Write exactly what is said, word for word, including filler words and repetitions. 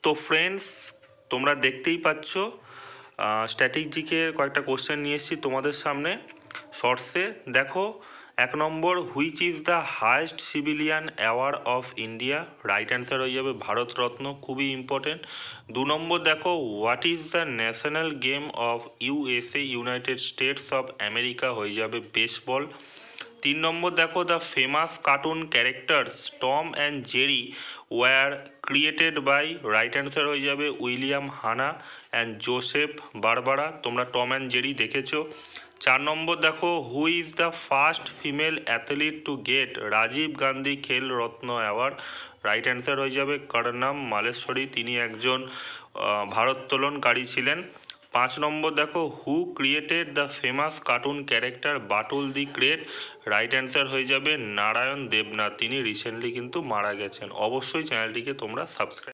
তো ফ্রেন্ডস, তোমরা দেখতেই পাচ্ছ স্ট্যাটিক জিকের কয়েকটা কোশ্চেন নিয়ে এসেছি তোমাদের সামনে শর্টসে। দেখো, এক নম্বর, which is the highest civilian award of India? Right answer হয়ে যাবে ভারতরত্ন, খুবই ইম্পর্টেন্ট। দু নম্বর দেখো, what is the national game of USA, United States of America, হয়ে যাবে বেসবল। তিন নম্বর দেখো, the famous cartoon characters Tom and Jerry were created by, right answer হয়ে যাবে William Hanna and Joseph Barbera. তোমরা টম অ্যান্ড জেরি দেখেছো। চার নম্বর দেখো, who is the first female athlete to get Rajiv Gandhi Khel Ratna award? Right answer হয়ে যাবে করণম মালেশ্বরী, তিনি একজন ভারোত্তোলনকারী ছিলেন। পাঁচ নম্বর দেখো, who created the famous cartoon character Batul the great? Right answer হয়ে যাবে নারায়ণ দেবনাথ, তিনি রিসেন্টলি কিন্তু মারা গেছেন। অবশ্যই চ্যানেলটিকে তোমরা সাবস্ক্রাইব